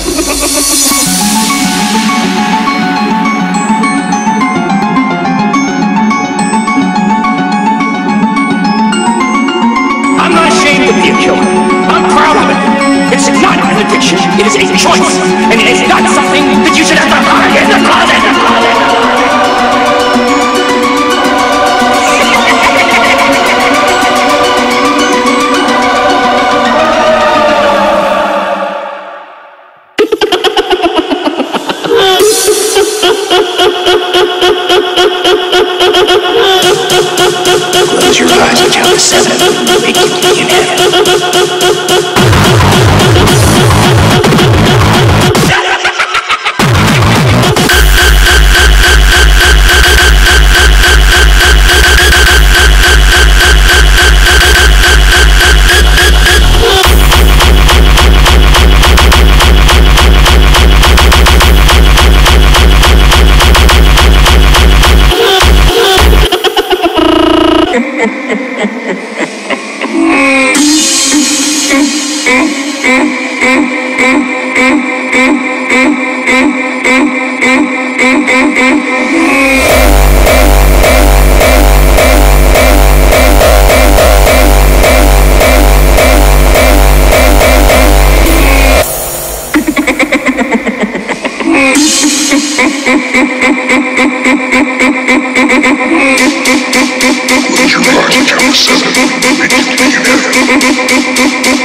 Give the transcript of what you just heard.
I'm not ashamed to be a killer. I'm proud of it. It's not an addiction. It is a choice. And it is not something that you should have to hide in the closet. Close your eyes and count to 7. Make you be in heaven. Close your eyes and count to 7. Make you be in heaven.